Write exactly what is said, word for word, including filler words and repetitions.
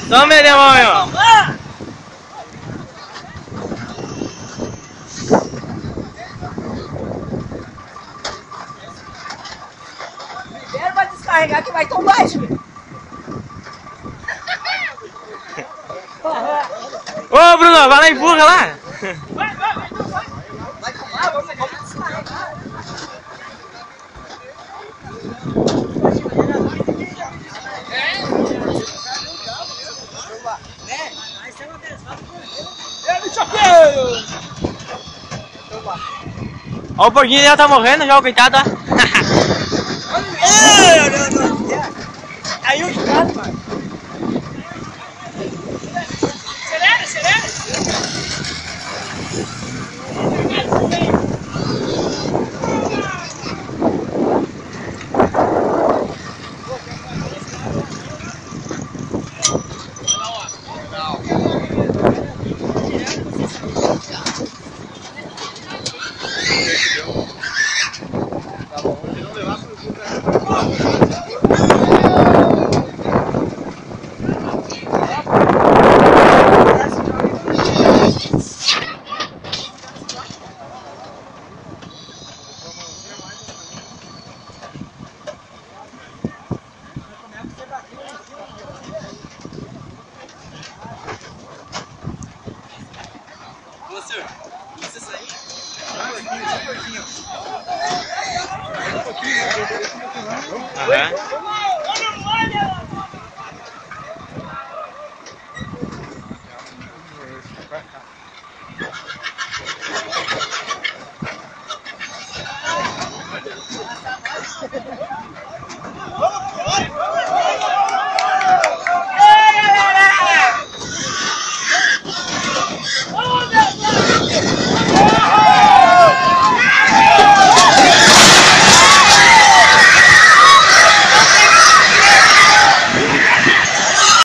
Tome, demônio! Primeiro vai descarregar que vai tombar, filho. Ô, Bruno, vai lá e empurra lá! Vai, vai, vai, vai. Vai tomar, vamos, vamos descarregar. Ó, o porquinho já tá morrendo já, o coitado, ó. Aí o gato, mano. Acelera, acelera. Senhor, você sair? Só um pouquinho, só um pouquinho. Só um pouquinho. Aham. Olha, olha.